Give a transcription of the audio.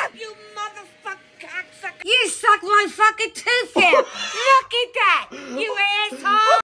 You motherfucking cocksucker. You sucked my fucking tooth out. Look at that, you asshole.